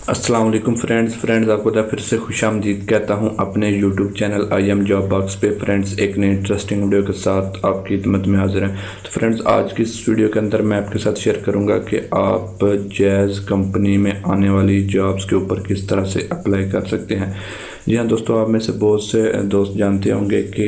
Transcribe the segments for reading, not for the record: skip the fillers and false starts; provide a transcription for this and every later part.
अस्सलाम वालेकुम फ्रेंड्स आपको फिर से खुशामदीद कहता हूं अपने YouTube channel I am job box पे। फ्रेंड्स एक नई इंटरेस्टिंग वीडियो के साथ आपकी खिदमत में हाजिर हैं। तो फ्रेंड्स आज की इस वीडियो के अंदर मैं आपके साथ शेयर करूंगा कि आप जैज़ कंपनी में आने वाली जॉब्स के ऊपर किस तरह से अप्लाई कर सकते हैं। जी हाँ दोस्तों, आप में से बहुत से दोस्त जानते होंगे कि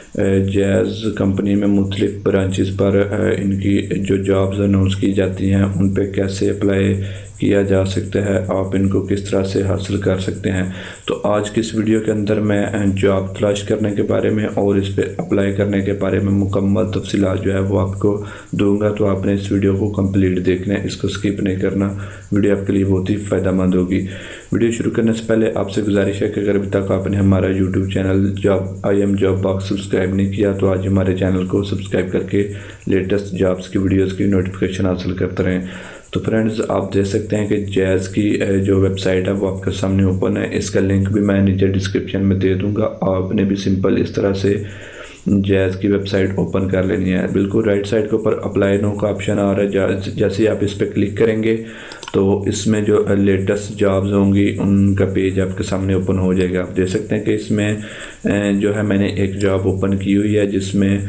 जैज़ कंपनी में मुख्तलिफ ब्रांचेस पर इनकी जो जॉब्स अनाउंस की जाती हैं उन पे कैसे अप्लाई किया जा सकता है, आप इनको किस तरह से हासिल कर सकते हैं। तो आज की इस वीडियो के अंदर मैं जॉब तलाश करने के बारे में और इस पे अप्लाई करने के बारे में मुकम्मल तफसीलात जो है वो आपको दूंगा। तो आपने इस वीडियो को कंप्लीट देखना है, इसको स्किप नहीं करना, वीडियो आपके लिए बहुत ही फ़ायदेमंद होगी। वीडियो शुरू करने से पहले आपसे गुजारिश है कि अगर अभी तक आपने हमारा YouTube channel I am job box subscribe नहीं किया तो आज हमारे चैनल को सब्सक्राइब करके लेटेस्ट जॉब्स की वीडियोज़ की नोटिफिकेशन हासिल करते रहें। तो फ्रेंड्स आप देख सकते हैं कि जैज़ की जो वेबसाइट है वो आपके सामने ओपन है। इसका लिंक भी मैं नीचे डिस्क्रिप्शन में दे दूंगा। आपने भी सिंपल इस तरह से जैज़ की वेबसाइट ओपन कर लेनी है। बिल्कुल राइट साइड के ऊपर अप्लाई नो का ऑप्शन आ रहा है। जैसे ही आप इस पर क्लिक करेंगे तो इसमें जो लेटेस्ट जॉब्स होंगी उनका पेज आपके सामने ओपन हो जाएगा। आप देख सकते हैं कि इसमें जो है मैंने एक जॉब ओपन की हुई है जिसमें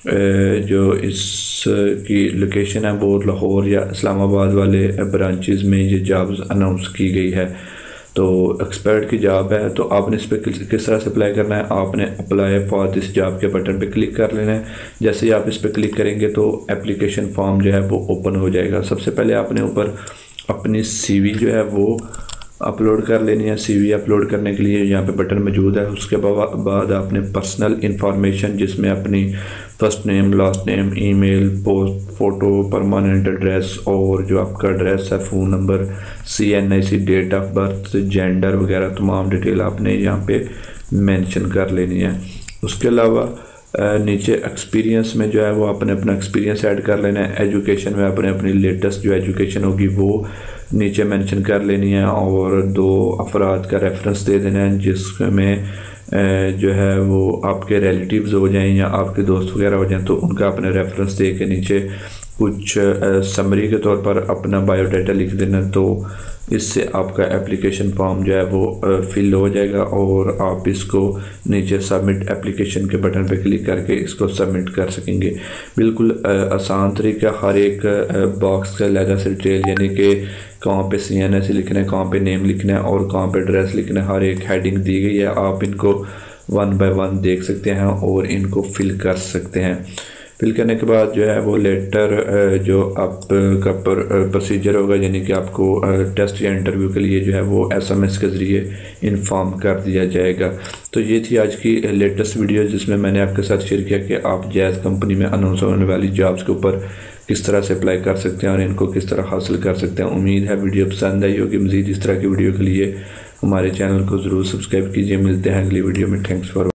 जो इसकी लोकेशन है वो लाहौर या इस्लामाबाद वाले ब्रांचेस में ये जॉब्स अनाउंस की गई है। तो एक्सपर्ट की जॉब है। तो आपने इस पर किस तरह से अप्लाई करना है, आपने अप्लाई फॉर दिस जॉब के बटन पे क्लिक कर लेना है। जैसे ही आप इस पर क्लिक करेंगे तो एप्लीकेशन फॉर्म जो है वो ओपन हो जाएगा। सबसे पहले आपने ऊपर अपनी CV जो है वो अपलोड कर लेनी है। CV अपलोड करने के लिए यहाँ पे बटन मौजूद है। उसके बाद आपने पर्सनल इंफॉर्मेशन जिसमें अपनी first name, last name, email, post, photo, permanent address और जो आपका एड्रेस है, phone number, CNIC, date of birth, gender वगैरह तमाम डिटेल आपने यहाँ पे मेंशन कर लेनी है। उसके अलावा नीचे एक्सपीरियंस में जो है वो आपने अपना एक्सपीरियंस ऐड कर लेना है। एजुकेशन में आपने अपनी लेटेस्ट जो एजुकेशन होगी वो नीचे मेंशन कर लेनी है और 2 अफराद का रेफरेंस दे देना है जिसमें जो है वो आपके रिलेटिव्स हो जाएं या आपके दोस्त वगैरह हो जाएं तो उनका अपने रेफरेंस दे के नीचे कुछ समरी के तौर पर अपना बायोडाटा लिख देना। तो इससे आपका एप्लीकेशन फॉर्म जो है वो फिल हो जाएगा और आप इसको नीचे सबमिट एप्लीकेशन के बटन पर क्लिक करके इसको सबमिट कर सकेंगे। बिल्कुल आसान तरीका। हर एक बॉक्स का अलग से डिटेल यानी कि कहाँ पे CNIC लिखना है, कहाँ पे नेम लिखना है और कहाँ पे एड्रेस लिखना है, हर एक हेडिंग दी गई है। आप इनको 1 बाय 1 देख सकते हैं और इनको फिल कर सकते हैं। फिल करने के बाद जो है वो लेटर जो आपका प्रोसीजर होगा यानी कि आपको टेस्ट या इंटरव्यू के लिए जो है वो SMS के ज़रिए इन्फॉर्म कर दिया जाएगा। तो ये थी आज की लेटेस्ट वीडियो जिसमें मैंने आपके साथ शेयर किया कि आप जैज़ कंपनी में अनाउंस होने वाली जॉब्स के ऊपर किस तरह से अप्लाई कर सकते हैं और इनको किस तरह हासिल कर सकते हैं। उम्मीद है वीडियो पसंद आई होगी। मज़ीद इस तरह की वीडियो के लिए हमारे चैनल को ज़रूर सब्सक्राइब कीजिए। मिलते हैं अगली वीडियो में। Thanks for